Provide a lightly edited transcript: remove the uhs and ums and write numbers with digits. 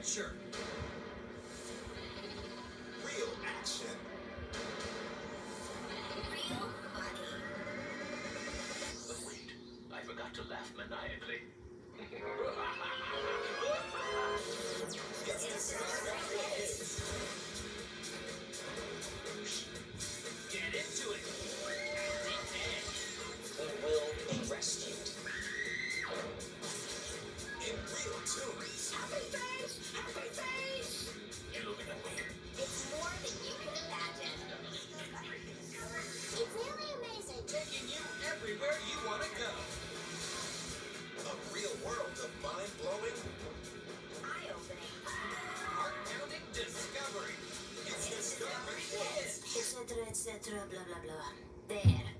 adventure. Real action. Real funny. But wait, I forgot to laugh maniacally. It's Discovery Kids. Get into it. We will be rescued. In real tunes. Happy face! Happy face! Illuminati. It's more than you can imagine. It's really amazing. Taking you everywhere you want to go. A real world of mind-blowing, Eye-opening. heart-pounding discovery. It's Discovery Kids. Etc., etc., blah, blah, blah. There.